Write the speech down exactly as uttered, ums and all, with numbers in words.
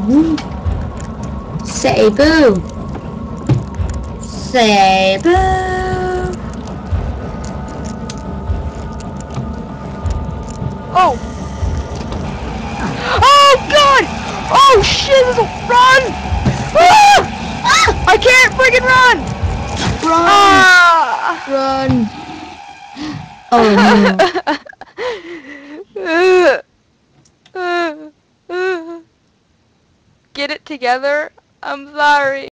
Ooh. Say boo. Say boo. Oh. Oh God! Oh shit! This is a run! Ah! I can't friggin' run! Run! Ah! Run! Oh no! Get it together. I'm sorry.